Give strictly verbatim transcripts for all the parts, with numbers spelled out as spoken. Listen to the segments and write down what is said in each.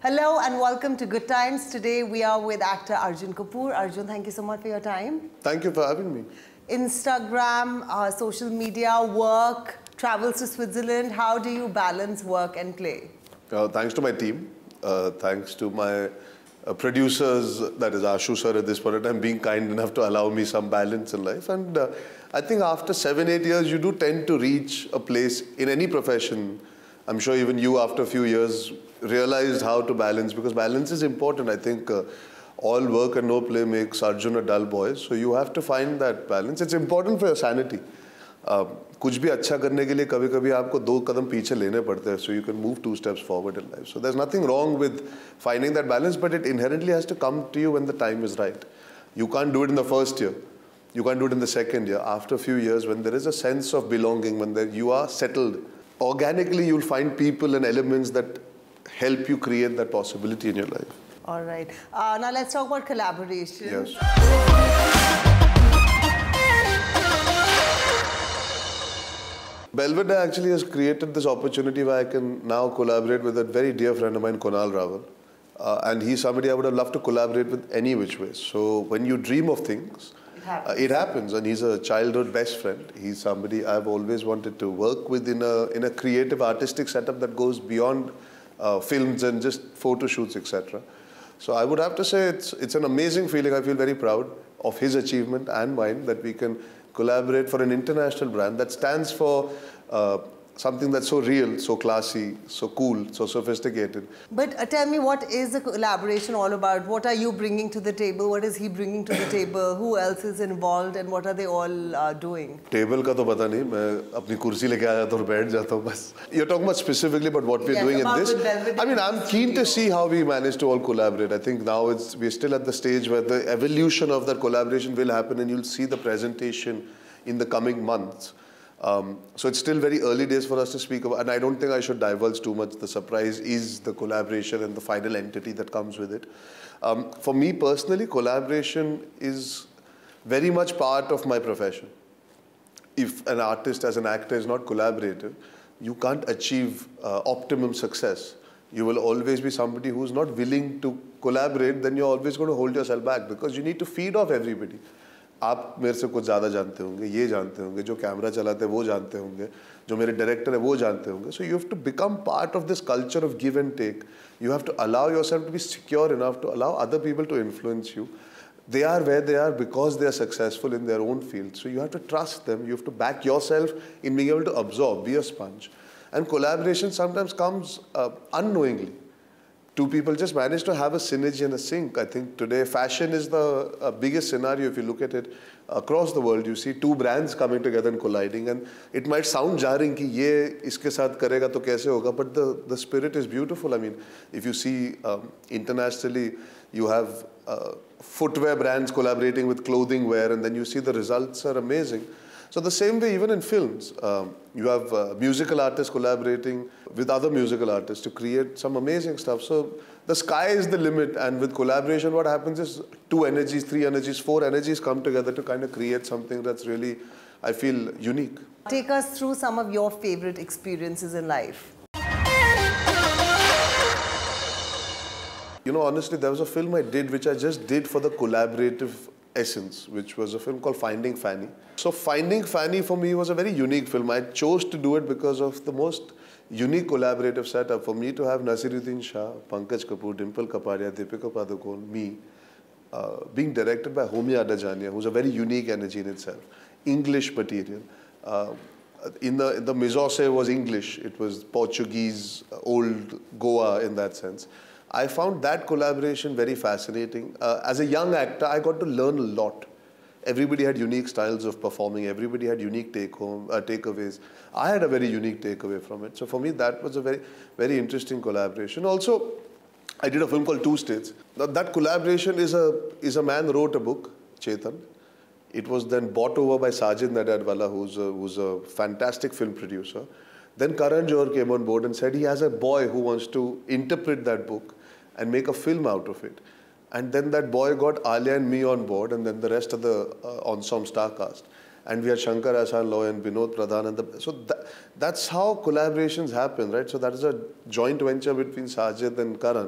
Hello and welcome to Good Times. Today we are with actor Arjun Kapoor. Arjun, thank you so much for your time. Thank you for having me. Instagram, uh, social media, work, travels to Switzerland. How do you balance work and play? Uh, thanks to my team. Uh, thanks to my uh, producers, that is Ashu sir at this point in time, being kind enough to allow me some balance in life. And uh, I think after seven, eight years, you do tend to reach a place in any profession. I'm sure even you, after a few years, realized how to balance, because balance is important. I think uh, all work and no play makes Arjun a dull boy. So you have to find that balance. It's important for your sanity. Uh, कुछ भी अच्छा करने के लिए कभी-कभी आपको दो कदम पीछे लेने पड़ते हैं, so you can move two steps forward in life. So there's nothing wrong with finding that balance, but it inherently has to come to you when the time is right. You can't do it in the first year. You can't do it in the second year. After a few years, when there is a sense of belonging, when there, you are settled, organically you'll find people and elements that help you create that possibility in your life. All right. Uh, now let's talk about collaboration. Yes. Belvedere actually has created this opportunity where I can now collaborate with a very dear friend of mine, Kunal Rawal. Uh, and he's somebody I would have loved to collaborate with any which way. So when you dream of things, it happens. Uh, it happens. And he's a childhood best friend. He's somebody I've always wanted to work with in a, in a creative, artistic setup that goes beyond uh, films and just photo shoots, et cetera. So I would have to say it's, it's an amazing feeling. I feel very proud of his achievement and mine that we can collaborate for an international brand that stands for uh, something that's so real, so classy, so cool, so sophisticated. But uh, tell me, what is the collaboration all about? What are you bringing to the table? What is he bringing to the table? Who else is involved and what are they all uh, doing? Table ka to pata nahi, main apni kursi leke aa jata hu aur baith jata hu bas. You're talking about specifically about what we're yes, doing in this. I mean, I'm keen to see how we manage to all collaborate. I think now it's, we're still at the stage where the evolution of that collaboration will happen and you'll see the presentation in the coming months. Um, so it's still very early days for us to speak about, and I don't think I should divulge too much. The surprise is the collaboration and the final entity that comes with it. Um, for me personally, collaboration is very much part of my profession. If an artist as an actor is not collaborative, you can't achieve uh, optimum success. You will always be somebody who's not willing to collaborate, then you're always going to hold yourself back because you need to feed off everybody. आप मेरे से कुछ ज़्यादा जानते होंगे, ये जानते होंगे, जो कैमरा चलाते हैं वो जानते होंगे, जो मेरे डायरेक्टर है वो जानते होंगे. So you have to become part of this culture of give and take. You have to allow yourself to be secure enough to allow other people to influence you. They are where they are because they are successful in their own field. So you have to trust them. You have to back yourself in being able to absorb, be a sponge. And collaboration sometimes comes uh, unknowingly. Two people just manage to have a synergy and a sync. I think today fashion is the uh, biggest scenario. If you look at it across the world, you see two brands coming together and colliding. And it might sound jarring कि ये इसके साथ करेगा तो कैसे होगा, but the, the spirit is beautiful. I mean, if you see um, internationally, you have uh, footwear brands collaborating with clothing wear, and then you see the results are amazing. So the same way, even in films, um, you have uh, musical artists collaborating with other musical artists to create some amazing stuff. So the sky is the limit, and with collaboration, what happens is two energies, three energies, four energies come together to kind of create something that's really, I feel, unique. Take us through some of your favorite experiences in life. You know, honestly, there was a film I did which I just did for the collaborative essence, which was a film called Finding Fanny. So Finding Fanny for me was a very unique film. I chose to do it because of the most unique collaborative setup. For me to have Nasiruddin Shah, Pankaj Kapoor, Dimple Kapadia, Deepika Padukone, me, uh, being directed by Homi Adajania, who's a very unique energy in itself. English material. Uh, in the, in the Mizose was English. It was Portuguese, old Goa in that sense. I found that collaboration very fascinating. Uh, as a young actor, I got to learn a lot. Everybody had unique styles of performing. Everybody had unique take-home uh, takeaways. I had a very unique takeaway from it. So for me, that was a very, very interesting collaboration. Also, I did a film called Two States. Now, that collaboration is a is a man wrote a book, Chetan. It was then bought over by Sajid Nadadwala, who's a, who's a fantastic film producer. Then Karan Johar came on board and said he has a boy who wants to interpret that book and make a film out of it. And then that boy got Alia and me on board, and then the rest of the uh, ensemble star cast. And we had Shankar Ahsan Loy and Vinod Pradhan. And the, so that, that's how collaborations happen, right? So that is a joint venture between Sajid and Karan.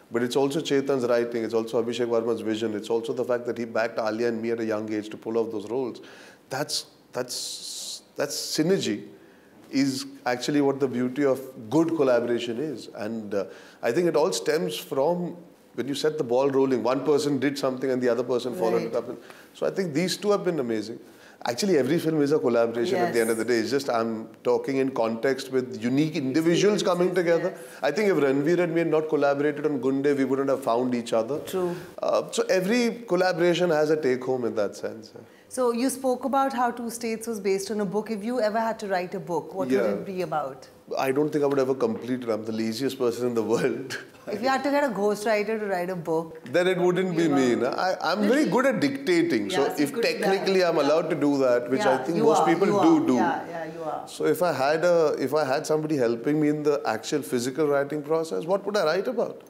But it's also Chetan's writing, it's also Abhishek Varma's vision, it's also the fact that he backed Alia and me at a young age to pull off those roles. That's, that's, that's synergy is actually what the beauty of good collaboration is. And uh, I think it all stems from when you set the ball rolling, one person did something and the other person followed Right. it up. So I think these two have been amazing. Actually, every film is a collaboration Yes. at the end of the day. It's just I'm talking in context with unique individuals coming together. Yes. I think if Ranveer and me had not collaborated on Gunde, we wouldn't have found each other. True. Uh, so every collaboration has a take-home in that sense. So you spoke about how Two States was based on a book. If you ever had to write a book, what Yeah. would it be about? I don't think I would ever complete it. I'm the laziest person in the world. If you had to get a ghostwriter to write a book, Then it wouldn't be me. No? I, I'm very good at dictating. So Yeah, so if good at that. technically I'm allowed to do that, which I yeah, think you most are, people you do are. do. Yeah, yeah, you are. So if I had a, if I had somebody helping me in the actual physical writing process, what would I write about?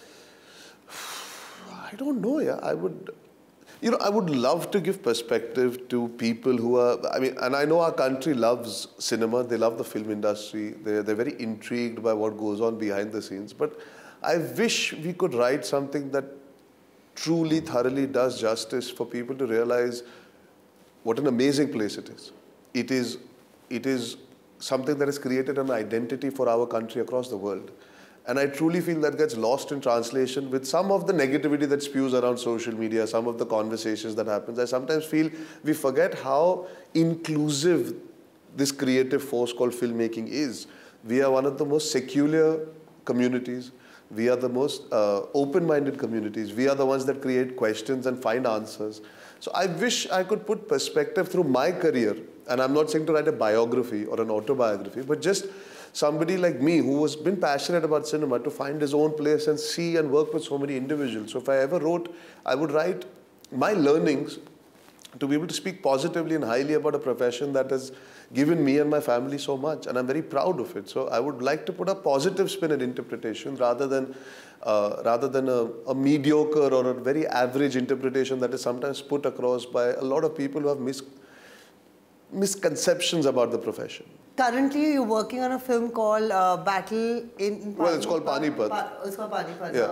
I don't know. Yeah, I would. You know, I would love to give perspective to people who are, I mean, and I know our country loves cinema, they love the film industry, they're, they're very intrigued by what goes on behind the scenes, but I wish we could write something that truly, thoroughly does justice for people to realize what an amazing place it is. It is, it is something that has created an identity for our country across the world. And I truly feel that gets lost in translation with some of the negativity that spews around social media, some of the conversations that happens. I sometimes feel we forget how inclusive this creative force called filmmaking is. We are one of the most secular communities. We are the most uh, open-minded communities. We are the ones that create questions and find answers. So I wish I could put perspective through my career. And I'm not saying to write a biography or an autobiography, but just somebody like me who has been passionate about cinema to find his own place and see and work with so many individuals. So if I ever wrote, I would write my learnings to be able to speak positively and highly about a profession that has given me and my family so much. And I'm very proud of it. So I would like to put a positive spin at interpretation rather than, uh, rather than a, a mediocre or a very average interpretation that is sometimes put across by a lot of people who have mis misconceptions about the profession. Currently, you're working on a film called uh, Battle in... Well, it's called Panipat. Pa it's called Panipat. Yeah.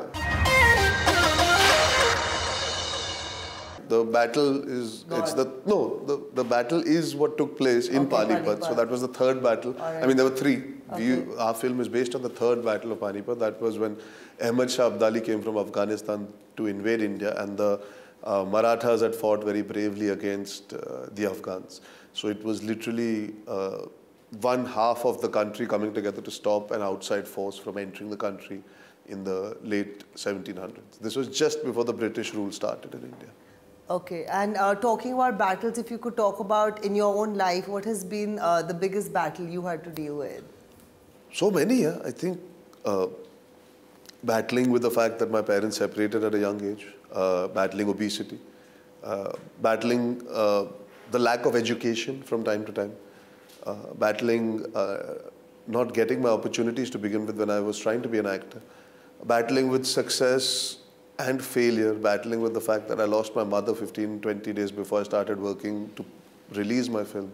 The battle is, God. it's the, no, the, the battle is what took place in Okay, Panipat. Panipat. So that was the third battle. Right. I mean, there were three. Okay. We, our film is based on the third battle of Panipat. That was when Ahmad Shah Abdali came from Afghanistan to invade India, and the uh, Marathas had fought very bravely against uh, the Afghans. So it was literally uh, one half of the country coming together to stop an outside force from entering the country in the late seventeen hundreds. This was just before the British rule started in India. Okay, and uh, talking about battles, if you could talk about in your own life, what has been uh, the biggest battle you had to deal with? So many, yeah. I think uh, battling with the fact that my parents separated at a young age, uh, battling obesity, uh, battling uh, the lack of education from time to time, uh, battling uh, not getting my opportunities to begin with when I was trying to be an actor, battling with success and failure, battling with the fact that I lost my mother fifteen, twenty days before I started working to release my film.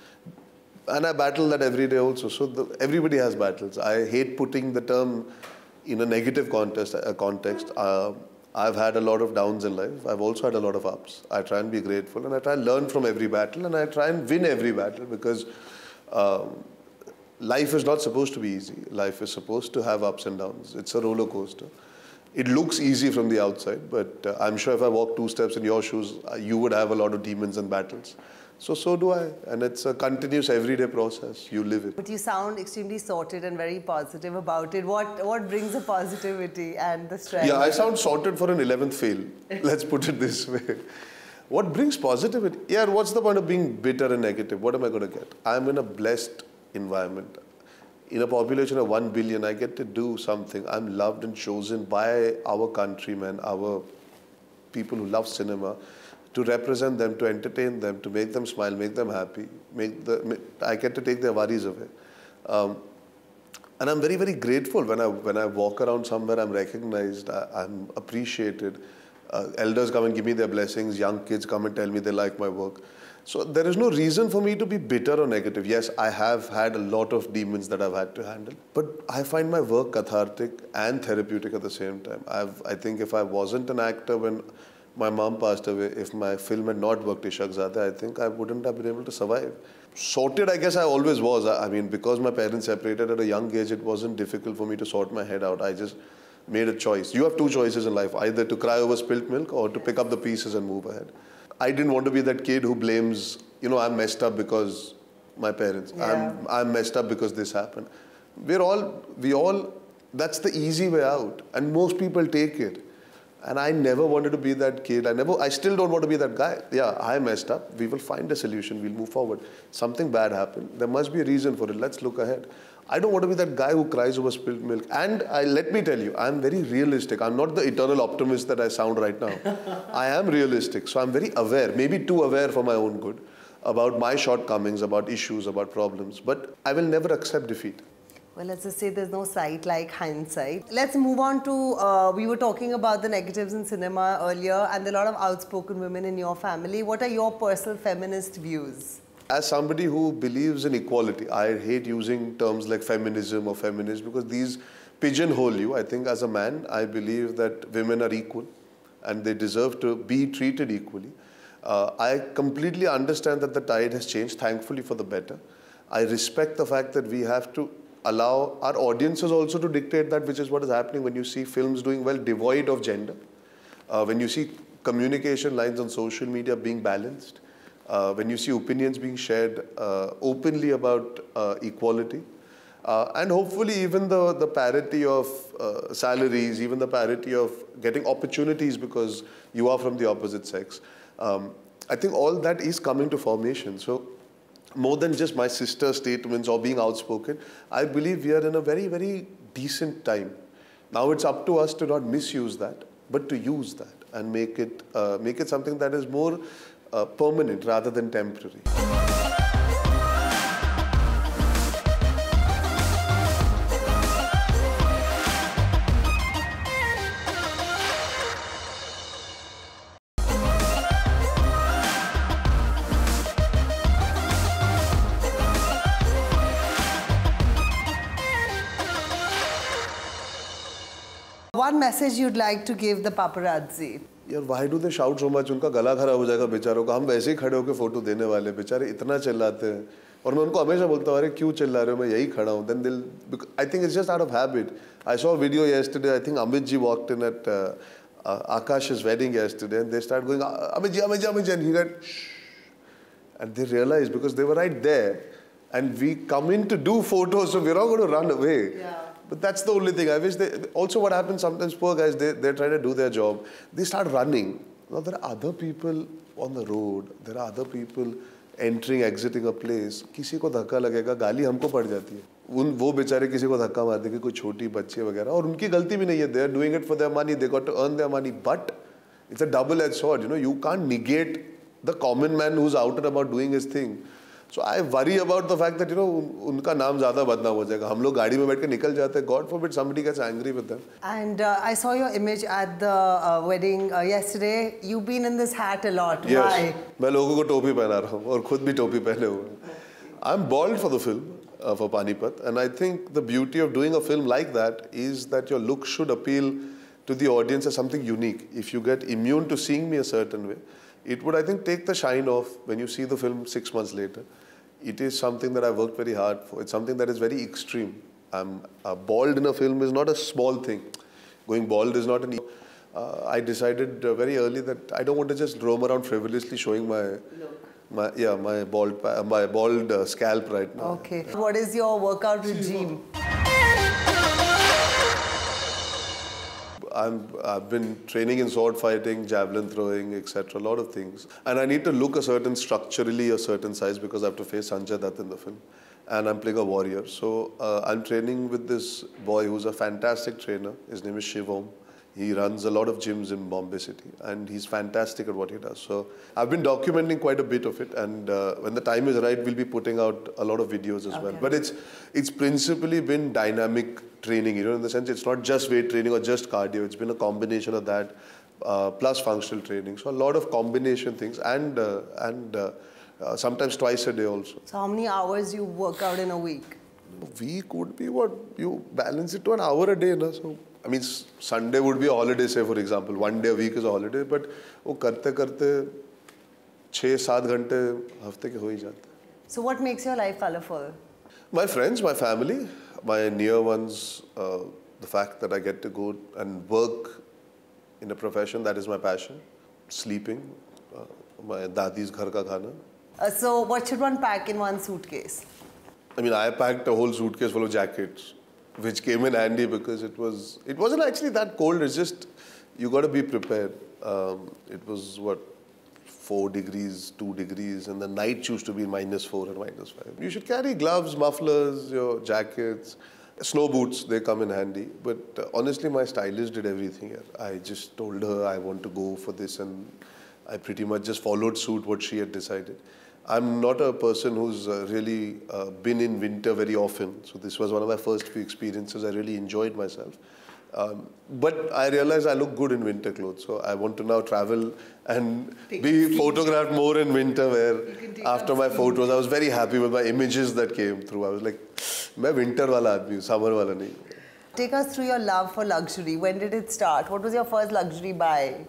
And I battle that every day also. So the, everybody has battles. I hate putting the term in a negative context. Uh, context. Uh, I've had a lot of downs in life. I've also had a lot of ups. I try and be grateful, and I try and learn from every battle, and I try and win every battle, because um, life is not supposed to be easy. Life is supposed to have ups and downs. It's a roller coaster. It looks easy from the outside, but uh, I'm sure if I walk two steps in your shoes, uh, you would have a lot of demons and battles. So, so do I. And it's a continuous everyday process. You live it. But you sound extremely sorted and very positive about it. What, what brings the positivity and the strength? Yeah, I sound sorted for an eleventh fail. Let's put it this way. What brings positivity? Yeah, what's the point of being bitter and negative? What am I going to get? I'm in a blessed environment. In a population of one billion, I get to do something. I'm loved and chosen by our countrymen, our people who love cinema, to represent them, to entertain them, to make them smile, make them happy. Make the, I get to take their worries away. Um, and I'm very, very grateful when I, when I walk around somewhere, I'm recognized, I, I'm appreciated. Uh, elders come and give me their blessings. Young kids come and tell me they like my work. So there is no reason for me to be bitter or negative. Yes, I have had a lot of demons that I've had to handle. But I find my work cathartic and therapeutic at the same time. I've, I think if I wasn't an actor when my mom passed away, if my film had not worked, Ishaq Zada, I think I wouldn't have been able to survive. Sorted, I guess I always was. I mean, because my parents separated at a young age, it wasn't difficult for me to sort my head out. I just made a choice. You have two choices in life, either to cry over spilt milk or to pick up the pieces and move ahead. I didn't want to be that kid who blames, you know, I'm messed up because my parents. Yeah. I'm, I'm messed up because this happened. We're all, we all, that's the easy way out. And most people take it. And I never wanted to be that kid. I never, I still don't want to be that guy. Yeah, I messed up. We will find a solution. We'll move forward. Something bad happened. There must be a reason for it. Let's look ahead. I don't want to be that guy who cries over spilled milk. And I, let me tell you, I'm very realistic. I'm not the eternal optimist that I sound right now. I am realistic. So I'm very aware, maybe too aware for my own good, about my shortcomings, about issues, about problems. But I will never accept defeat. Well, let's just say there's no sight like hindsight. Let's move on to, uh, we were talking about the negatives in cinema earlier, and there are a lot of outspoken women in your family. What are your personal feminist views? As somebody who believes in equality, I hate using terms like feminism or feminist because these pigeonhole you. I think as a man, I believe that women are equal and they deserve to be treated equally. Uh, I completely understand that the tide has changed, thankfully for the better. I respect the fact that we have to allow our audiences also to dictate that, which is what is happening when you see films doing well devoid of gender, uh, when you see communication lines on social media being balanced, uh, when you see opinions being shared uh, openly about uh, equality, uh, and hopefully even the, the parity of uh, salaries, even the parity of getting opportunities because you are from the opposite sex. Um, I think all that is coming to formation. So more than just my sister's statements or being outspoken, I believe we are in a very, very decent time. Now it's up to us to not misuse that, but to use that and make it, uh, make it something that is more uh, permanent rather than temporary. One message you'd like to give the paparazzi? यार why do they shout so much? उनका गला खराब हो जाएगा बेचारों का. हम वैसे ही खड़े होकर फोटो देने वाले बेचारे इतना चिल्लाते हैं और मैं उनको हमेशा बोलता हूँ अरे क्यों चिल्ला रहे हो, मैं यही खड़ा हूँ. Then they'll, I think it's just out of habit. I saw a video yesterday. I think amidst walked in at uh, uh, Akash's wedding yesterday, and they started going amidst, amidst, amidst, and he went shh, and they realized because they were right there, and we come in to do photos, so we're not going to run away. Yeah. But that's the only thing. I wish they... Also what happens sometimes, poor guys, they, they're trying to do their job. They start running. Now, there are other people on the road. There are other people entering, exiting a place. किसी को धक्का लगेगा, गाली हमको पड़ जाती है. उन वो बेचारे किसी को धक्का मार देंगे, कोई छोटी बच्ची वगैरह. और उनकी गलती भी नहीं है. They're doing it for their money. They got to earn their money. But it's a double-edged sword. You know, you can't negate the common man who's out and about doing his thing. So I worry about the fact that, you know, उनका नाम ज़्यादा बदनाम हो जाएगा. हम लोग गाड़ी में बैठ के निकल जाते हैं. God forbid somebody gets angry with them. And uh, I saw your image at the uh, wedding uh, yesterday. You've been in this hat a lot. Yes. Why? मैं लोगों को टोपी पहना रहा हूँ और खुद भी टोपी पहने हुए. I'm bald for the film, uh, for Panipat, and I think the beauty of doing a film like that is that your look should appeal to the audience as something unique. If you get immune to seeing me a certain way, it would, I think, take the shine off when you see the film six months later. It is something that I worked very hard for. It's something that is very extreme. I'm uh, bald in a film is not a small thing. Going bald is not an. Uh, I decided uh, very early that I don't want to just roam around frivolously showing my, Look. my yeah, my bald, uh, my bald uh, scalp right now. Okay. What is your workout regime? I'm, I've been training in sword fighting, javelin throwing, et cetera. A lot of things. And I need to look a certain, structurally a certain size because I have to face Sanjay Dutt in the film. And I'm playing a warrior. So uh, I'm training with this boy who's a fantastic trainer. His name is Shivam. He runs a lot of gyms in Bombay City. And he's fantastic at what he does. So I've been documenting quite a bit of it. And uh, when the time is right, we'll be putting out a lot of videos as okay. well. But it's, it's principally been dynamic training, you know, in the sense it's not just weight training or just cardio. It's been a combination of that. uh, plus functional training. So a lot of combination things, and uh, and uh, uh, sometimes twice a day also. So how many hours you work out in a week? Week would be what you balance it to an hour a day, na? So I mean, Sunday would be a holiday, say for example, one day a week is a holiday, but वो करते करते छः सात घंटे हफ्ते के हो ही जाते. So what makes your life colorful? My friends, my family, my near ones, uh, the fact that I get to go and work in a profession that is my passion, sleeping, uh, my dadi's ghar ka khana. Uh, so what should one pack in one suitcase? I mean, I packed a whole suitcase full of jackets, which came in handy because it was, it wasn't actually that cold. It's just, you got to be prepared. Um, it was what, four degrees, two degrees, and the night used to be minus four and minus five. You should carry gloves, mufflers, your jackets, snow boots, they come in handy. But uh, honestly, my stylist did everything here. I just told her I want to go for this, and I pretty much just followed suit what she had decided. I'm not a person who's uh, really uh, been in winter very often. So this was one of my first few experiences. I really enjoyed myself. Um, but I realized I look good in winter clothes. So I want to now travel and take be photographed more in winter wear. After my photos, I was very happy with my images that came through. I was like, I'm winter wala aadmi, summer wala nahi. Take us through your love for luxury. When did it start? What was your first luxury buy?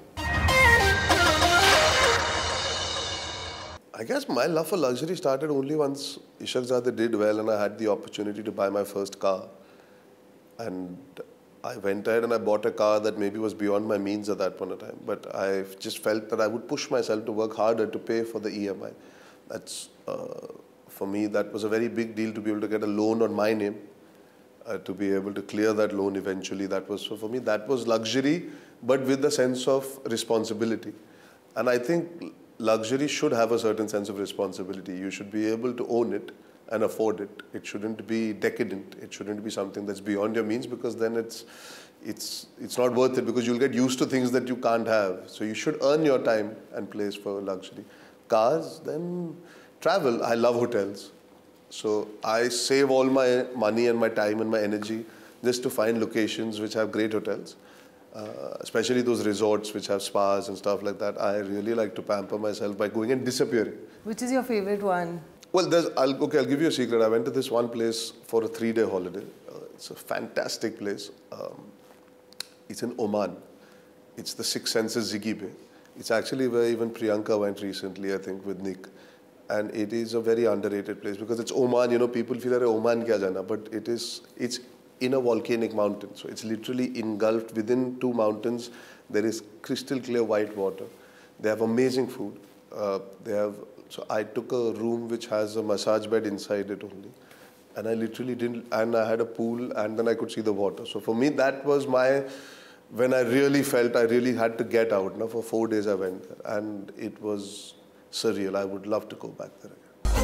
I guess my love for luxury started only once Ishaqzade did well and I had the opportunity to buy my first car. And I went ahead and I bought a car that maybe was beyond my means at that point in time. But I just felt that I would push myself to work harder to pay for the E M I. That's, uh, for me, that was a very big deal to be able to get a loan on my name, uh, to be able to clear that loan eventually. That was, so for me, that was luxury, but with the sense of responsibility. And I think luxury should have a certain sense of responsibility. You should be able to own it and afford it. It shouldn't be decadent. It shouldn't be something that's beyond your means, because then it's, it's, it's not worth it, because you'll get used to things that you can't have. So you should earn your time and place for luxury. Cars, then travel. I love hotels. So I save all my money and my time and my energy just to find locations which have great hotels. Uh, especially those resorts which have spas and stuff like that. I really like to pamper myself by going and disappearing. Which is your favorite one? Well, there's, I'll, okay, I'll give you a secret. I went to this one place for a three-day holiday. Uh, it's a fantastic place. Um, it's in Oman. It's the Six Senses Ziggy Bay. It's actually where even Priyanka went recently, I think, with Nick. And it is a very underrated place because it's Oman. You know, people feel like Oman kya jana, but it is, it's in a volcanic mountain. So it's literally engulfed within two mountains. There is crystal clear white water. They have amazing food. Uh, they have, so I took a room which has a massage bed inside it only. And I literally didn't, and I had a pool and then I could see the water. So for me, that was my, when I really felt I really had to get out. Now for four days I went there and it was surreal. I would love to go back there again.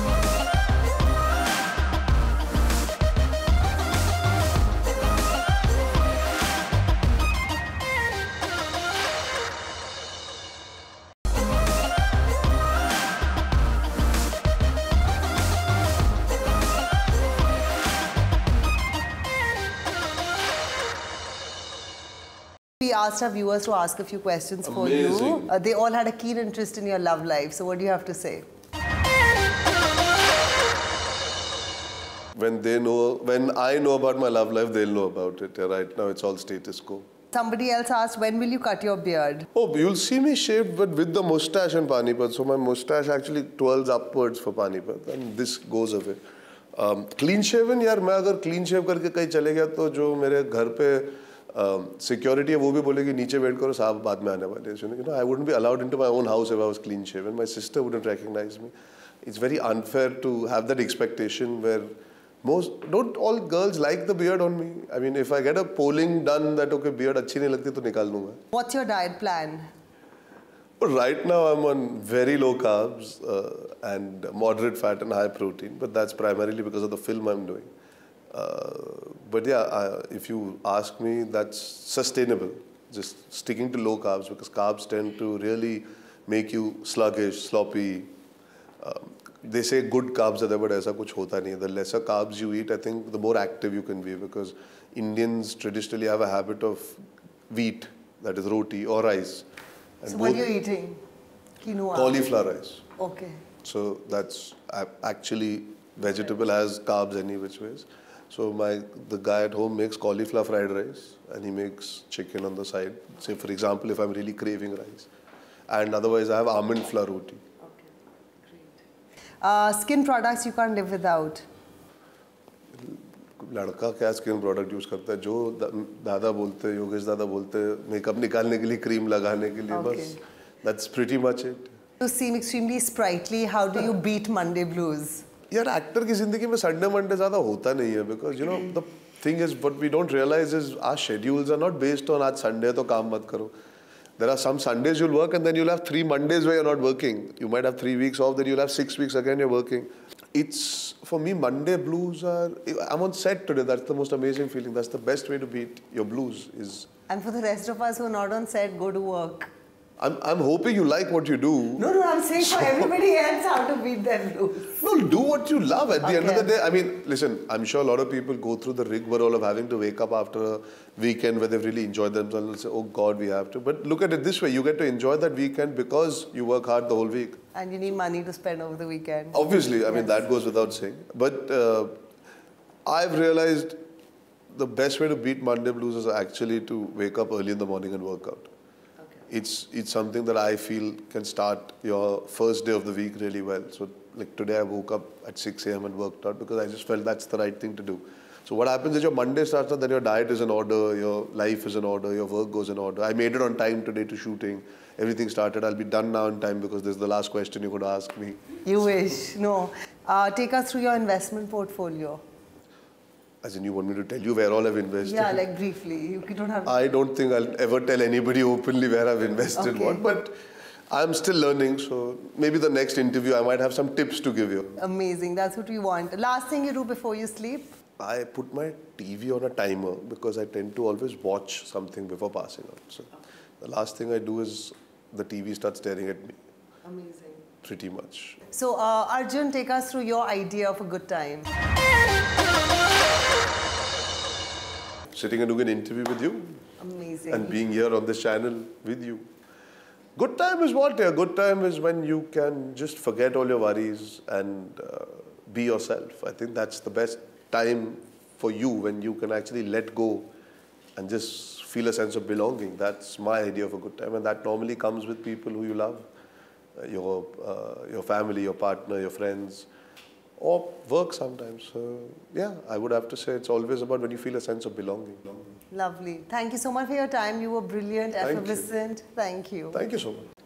We asked our viewers to ask a few questions for Amazing. you. Uh, they all had a keen interest in your love life. So what do you have to say? When they know, when I know about my love life, they'll know about it. Right now, it's all status quo. Somebody else asked, when will you cut your beard? Oh, you'll see me shaved, but with the mustache and Panipat. So my mustache actually twirls upwards for Panipat, and this goes away. Um, clean shaven, यार मैं अगर clean shave करके कहीं चले गया तो जो मेरे घर पे सिक्योरिटी है वो भी बोलेगी नीचे वेट करो साहब बाद में आने वाले हैं. You know, I wouldn't be allowed into my own house if I was clean shaven. My sister wouldn't recognize me. It's very unfair to have that expectation where most, don't all girls like the beard on me? I mean, if I get a polling done that okay beard अच्छी नहीं लगती तो निकाल दूंगा. What's your diet plan? But right now I'm on very low carbs uh, and moderate fat and high protein, but that's primarily because of the film I'm doing. Uh, but yeah, I, if you ask me, that's sustainable. Just sticking to low carbs because carbs tend to really make you sluggish, sloppy. Um, they say good carbs are there, but aisa kuch hota nahi. The lesser carbs you eat, I think, the more active you can be because Indians traditionally have a habit of wheat that is roti or rice. And so what are you eating? Quinoa? Cauliflower rice. Okay. So that's actually vegetable has carbs any which ways. So my the guy at home makes cauliflower fried rice and he makes chicken on the side. Say for example, if I'm really craving rice. And otherwise I have almond flour roti. Okay, great. Uh, skin products you can't live without. लड़का क्या skin product use करता है जो दादा बोलते हैं योगेश दादा बोलते हैं मेकअप निकालने के लिए क्रीम लगाने के लिए बस that's pretty much it You seem extremely sprightly. How do you beat Monday blues? यार एक्टर की जिंदगी में संडे मंडे ज्यादा होता नहीं है because you know the thing is what we don't realise is our schedules are not based on आज Sunday तो काम मत करो. There are some Sundays you'll work and then you'll have three Mondays where you're not working. You might have three weeks off, then you'll have six weeks again you're working. It's, for me, Monday blues are, I'm on set today, that's the most amazing feeling. That's the best way to beat your blues is. And for the rest of us who are not on set, go to work. I'm, I'm hoping you like what you do. No, no, I'm saying for everybody else how to beat their blues. No, do what you love at the okay. end of the day. I mean, listen, I'm sure a lot of people go through the rigmarole of having to wake up after a weekend where they've really enjoyed themselves and say, oh God, we have to. But look at it this way, you get to enjoy that weekend because you work hard the whole week. And you need money to spend over the weekend. Obviously, I mean, yes. that goes without saying. But uh, I've realized the best way to beat Monday blues is actually to wake up early in the morning and work out. It's it's something that I feel can start your first day of the week really well. So like today I woke up at six A M and worked out because I just felt that's the right thing to do. So what happens is your Monday starts out, then your diet is in order, your life is in order, your work goes in order. I made it on time today to shooting. Everything started. I'll be done now in time because this is the last question you could ask me. You wish. No. Uh, take us through your investment portfolio. As in, you want me to tell you where all I've invested? Yeah, like briefly. You don't have. I don't think I'll ever tell anybody openly where I've invested okay. what, but I'm still learning. So maybe the next interview I might have some tips to give you. Amazing. That's what we want. Last thing you do before you sleep? I put my T V on a timer because I tend to always watch something before passing out. So the last thing I do is the T V starts staring at me. Amazing. Pretty much. So uh, Arjun, take us through your idea of a good time. Sitting and doing an interview with you. Amazing. And being here on this channel with you. Good time is what? Yeah, good time is when you can just forget all your worries and uh, be yourself. I think that's the best time for you when you can actually let go and just feel a sense of belonging. That's my idea of a good time, and that normally comes with people who you love, uh, your uh, your family, your partner, your friends. Or work sometimes. So, yeah, I would have to say it's always about when you feel a sense of belonging. Lovely. Thank you so much for your time. You were brilliant, Thank effervescent. You. Thank you. Thank you so much.